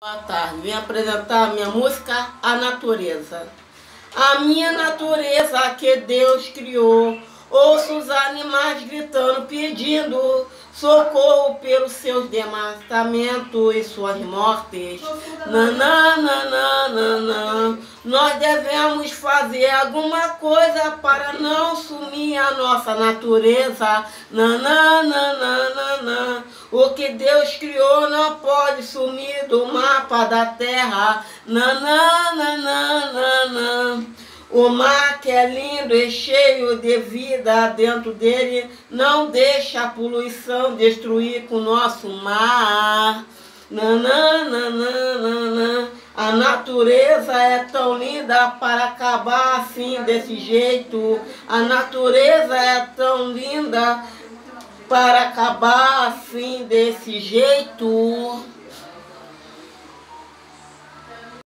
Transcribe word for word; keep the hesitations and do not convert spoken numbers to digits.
Boa tarde, vim apresentar a minha música A Natureza. A minha natureza que Deus criou, ouço os animais gritando, pedindo socorro pelos seus desmatamentos e suas mortes. Nanã, nanã, nanã. Nós devemos fazer alguma coisa para não sumir a nossa natureza. Nanã, nanã, nanã. O que Deus criou não pode sumir do mapa da terra. Nanã, nanã, nanã. O mar que é lindo e cheio de vida dentro dele, não deixa a poluição destruir com o nosso mar. Nanã, nanã, nanã. A natureza é tão linda para acabar assim desse jeito. A natureza é tão linda para acabar assim desse jeito.